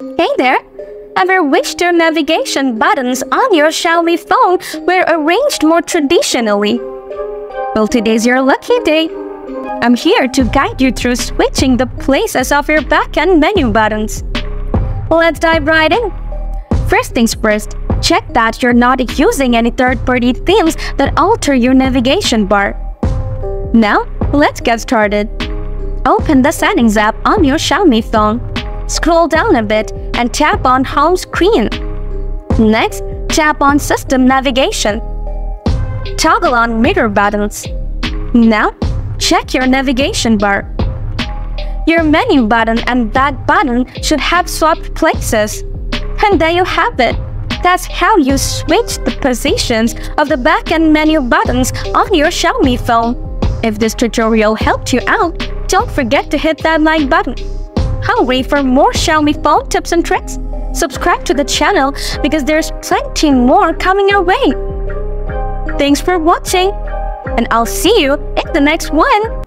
Hey there! Ever wished your navigation buttons on your Xiaomi phone were arranged more traditionally? Well, today's your lucky day. I'm here to guide you through switching the places of your back-end menu buttons. Let's dive right in. First things first, check that you're not using any third-party themes that alter your navigation bar. Now, let's get started. Open the Settings app on your Xiaomi phone. Scroll down a bit and tap on Home Screen. Next, tap on System Navigation. Toggle on Mirror buttons. Now, check your navigation bar. Your menu button and back button should have swapped places. And there you have it. That's how you switch the positions of the back-end menu buttons on your Xiaomi phone. If this tutorial helped you out, don't forget to hit that like button. Hungry for more Xiaomi phone tips and tricks? Subscribe to the channel because there's plenty more coming your way. Thanks for watching, and I'll see you in the next one.